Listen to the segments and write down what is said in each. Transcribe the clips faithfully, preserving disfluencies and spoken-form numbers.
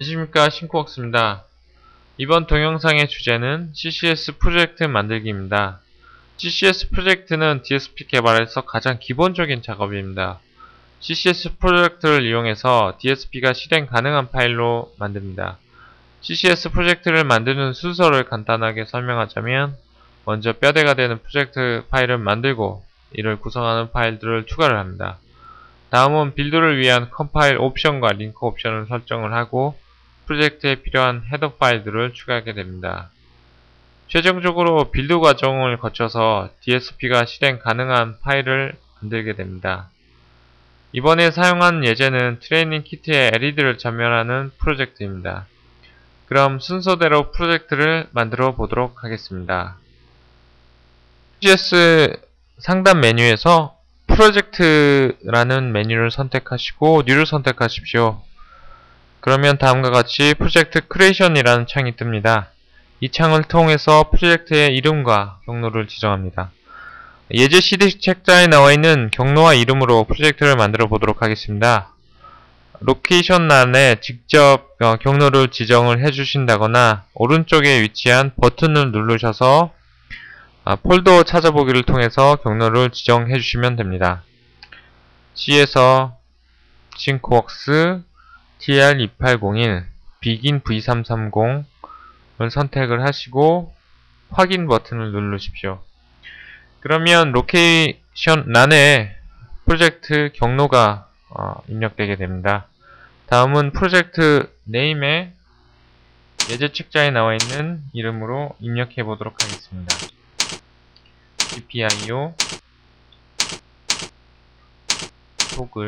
안녕하십니까, 신코웍스입니다. 이번 동영상의 주제는 씨씨에스 프로젝트 만들기입니다. 씨씨에스 프로젝트는 디에스피 개발에서 가장 기본적인 작업입니다. 씨씨에스 프로젝트를 이용해서 디에스피가 실행 가능한 파일로 만듭니다. 씨씨에스 프로젝트를 만드는 순서를 간단하게 설명하자면, 먼저 뼈대가 되는 프로젝트 파일을 만들고 이를 구성하는 파일들을 추가를 합니다. 다음은 빌드를 위한 컴파일 옵션과 링크 옵션을 설정을 하고 프로젝트에 필요한 헤더 파일들을 추가하게 됩니다. 최종적으로 빌드 과정을 거쳐서 디에스피가 실행 가능한 파일을 만들게 됩니다. 이번에 사용한 예제는 트레이닝 키트의 엘이디를 전면하는 프로젝트입니다. 그럼 순서대로 프로젝트를 만들어 보도록 하겠습니다. 씨에스 상단 메뉴에서 프로젝트라는 메뉴를 선택하시고 뉴를 선택하십시오. 그러면 다음과 같이 프로젝트 크리에이션이라는 창이 뜹니다. 이 창을 통해서 프로젝트의 이름과 경로를 지정합니다. 예제 씨디 책자에 나와 있는 경로와 이름으로 프로젝트를 만들어 보도록 하겠습니다. 로케이션란에 직접 경로를 지정을 해주신다거나 오른쪽에 위치한 버튼을 누르셔서 폴더 찾아보기를 통해서 경로를 지정해 주시면 됩니다. C에서 신코웍스 티알 이팔공일 begin 브이 삼삼공을 선택을 하시고 확인 버튼을 누르십시오. 그러면 로케이션 란에 프로젝트 경로가 어, 입력되게 됩니다. 다음은 프로젝트 네임에 예제 책자에 나와 있는 이름으로 입력해 보도록 하겠습니다. 지피아이오 토글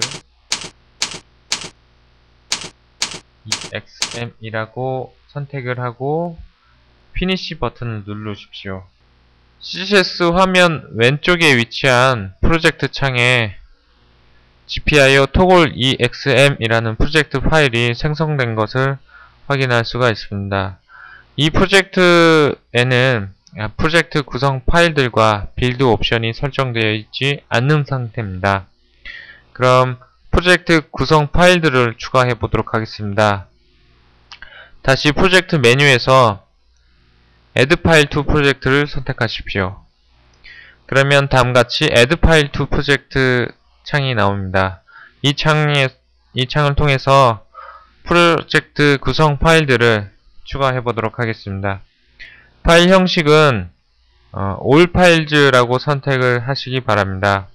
이엑스엠이라고 선택을 하고 피니시 버튼을 누르십시오. 씨씨에스 화면 왼쪽에 위치한 프로젝트 창에 지피아이오 토글 이엑스엠이라는 프로젝트 파일이 생성된 것을 확인할 수가 있습니다. 이 프로젝트에는 프로젝트 구성 파일들과 빌드 옵션이 설정되어 있지 않는 상태입니다. 그럼 프로젝트 구성 파일들을 추가해 보도록 하겠습니다. 다시 프로젝트 메뉴에서 Add File to Project를 선택하십시오. 그러면 다음같이 Add File to Project 창이 나옵니다. 이 창에, 이 창을 통해서 프로젝트 구성 파일들을 추가해 보도록 하겠습니다. 파일 형식은 어, All Files라고 선택을 하시기 바랍니다.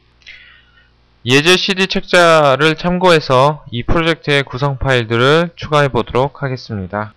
예제 씨디 책자를 참고해서 이 프로젝트의 구성 파일들을 추가해 보도록 하겠습니다.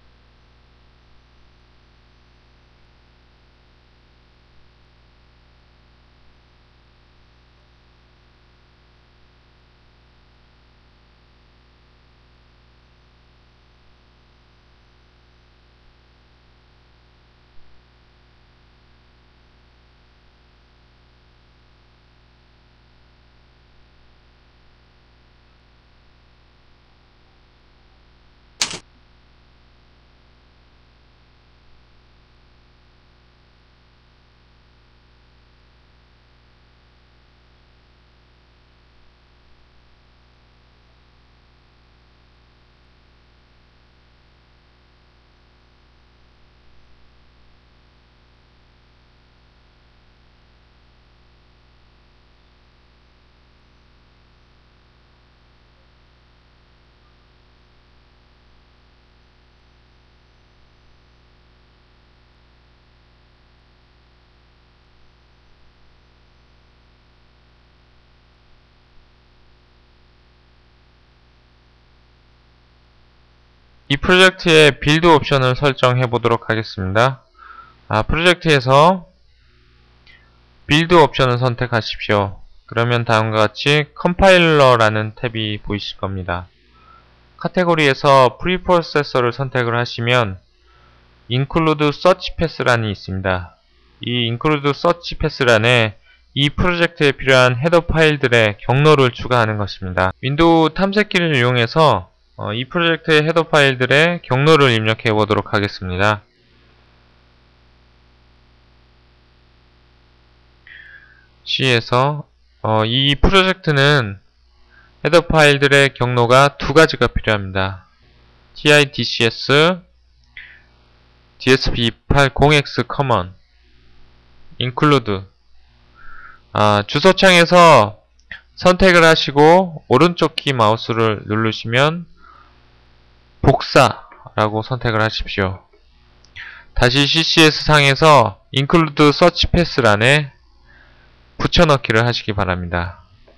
이 프로젝트의 빌드 옵션을 설정해 보도록 하겠습니다. 아, 프로젝트에서 빌드 옵션을 선택하십시오. 그러면 다음과 같이 컴파일러라는 탭이 보이실 겁니다. 카테고리에서 프리프로세서를 선택을 하시면 include search path란이 있습니다. 이 include search path란에 이 프로젝트에 필요한 헤더 파일들의 경로를 추가하는 것입니다. 윈도우 탐색기를 이용해서 어, 이 프로젝트의 헤더 파일들의 경로를 입력해 보도록 하겠습니다. C에서 어, 이 프로젝트는 헤더 파일들의 경로가 두 가지가 필요합니다. tidcs 디에스피 이백팔십 엑스 common include 아, 주소창에서 선택을 하시고 오른쪽 키 마우스를 누르시면 복사라고 선택을 하십시오. 다시 씨씨에스 상에서 include search pass란에 붙여넣기를 하시기 바랍니다.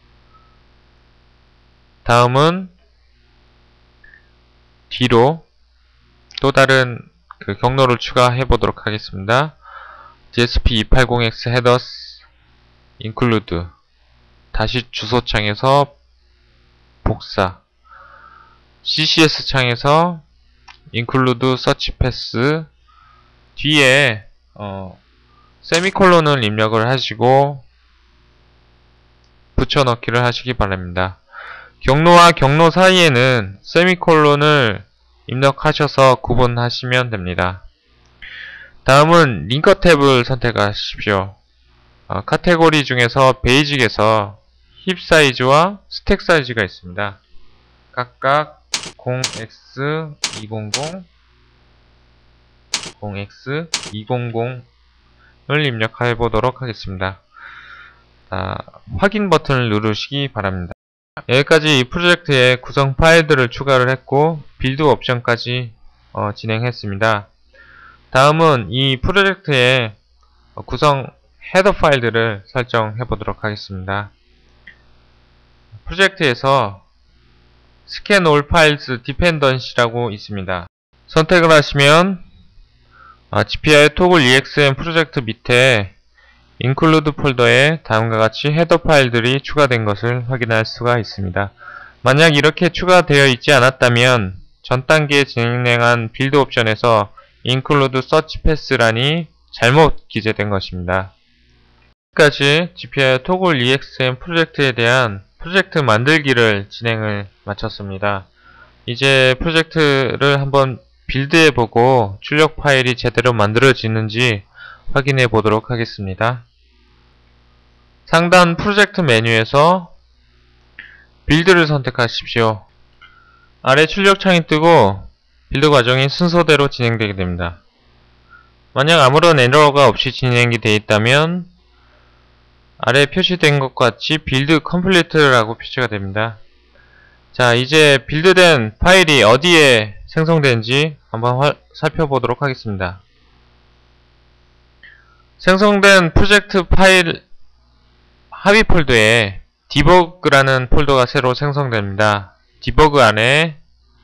다음은 뒤로 또 다른 그 경로를 추가해 보도록 하겠습니다. 디에스피 이백팔십 엑스 headers include 다시 주소창에서 복사 씨씨에스 창에서 include search pass 뒤에 어, 세미콜론을 입력을 하시고 붙여넣기를 하시기 바랍니다. 경로와 경로 사이에는 세미콜론을 입력하셔서 구분하시면 됩니다. 다음은 링커 탭을 선택하십시오. 어, 카테고리 중에서 베이직에서 힙 사이즈와 스택 사이즈가 있습니다. 각각 공 엑스 이백을 공 엑스 이백을 입력해 보도록 하겠습니다. 아, 확인 버튼을 누르시기 바랍니다. 여기까지 이 프로젝트에 구성 파일들을 추가를 했고 빌드 옵션까지 어, 진행했습니다. 다음은 이 프로젝트의 구성 헤더 파일들을 설정해 보도록 하겠습니다. 프로젝트에서 Scan All Files Dependency라고 있습니다. 선택을 하시면 아, 지피아이 토글 이엑스엠 프로젝트 밑에 include 폴더에 다음과 같이 헤더 파일들이 추가된 것을 확인할 수가 있습니다. 만약 이렇게 추가되어 있지 않았다면 전 단계에 진행한 빌드 옵션에서 include search pass란이 잘못 기재된 것입니다. 여기까지 지피아이 토글 이엑스엠 프로젝트에 대한 프로젝트 만들기를 진행을 마쳤습니다. 이제 프로젝트를 한번 빌드해보고 출력 파일이 제대로 만들어지는지 확인해 보도록 하겠습니다. 상단 프로젝트 메뉴에서 빌드를 선택하십시오. 아래 출력창이 뜨고 빌드 과정이 순서대로 진행되게 됩니다. 만약 아무런 에러가 없이 진행이 되어 있다면 아래 표시된 것 같이 빌드 컴플리트라고 표시가 됩니다. 자, 이제 빌드된 파일이 어디에 생성된지 한번 화, 살펴보도록 하겠습니다. 생성된 프로젝트 파일 하위 폴더에 디버그라는 폴더가 새로 생성됩니다. 디버그 안에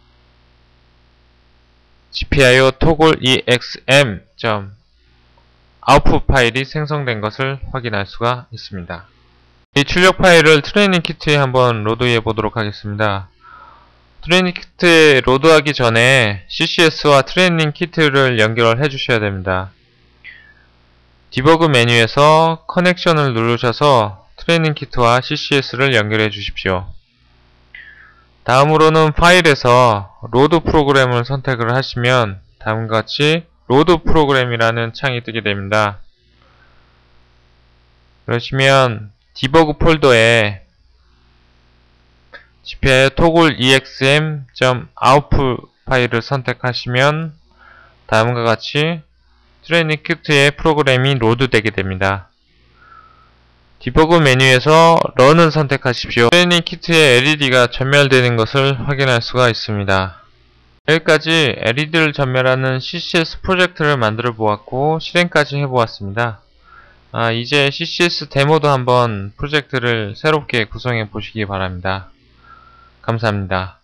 지피아이오 토글 이엑스엠 아웃풋 파일이 생성된 것을 확인할 수가 있습니다. 이 출력 파일을 트레이닝 키트에 한번 로드해 보도록 하겠습니다. 트레이닝 키트에 로드하기 전에 씨씨에스와 트레이닝 키트를 연결을 해 주셔야 됩니다. 디버그 메뉴에서 커넥션을 누르셔서 트레이닝 키트와 씨씨에스를 연결해 주십시오. 다음으로는 파일에서 로드 프로그램을 선택을 하시면 다음과 같이 로드 프로그램이라는 창이 뜨게 됩니다. 그러시면 디버그 폴더에 지피아이 토글 이엑스엠 아웃풋 파일을 선택하시면 다음과 같이 트레이닝 키트의 프로그램이 로드되게 됩니다. 디버그 메뉴에서 런을 선택하십시오. 트레이닝 키트의 엘이디가 전멸되는 것을 확인할 수가 있습니다. 여기까지 엘이디를 전멸하는 씨씨에스 프로젝트를 만들어 보았고 실행까지 해보았습니다. 아, 이제 씨씨에스 데모도 한번 프로젝트를 새롭게 구성해 보시기 바랍니다. 감사합니다.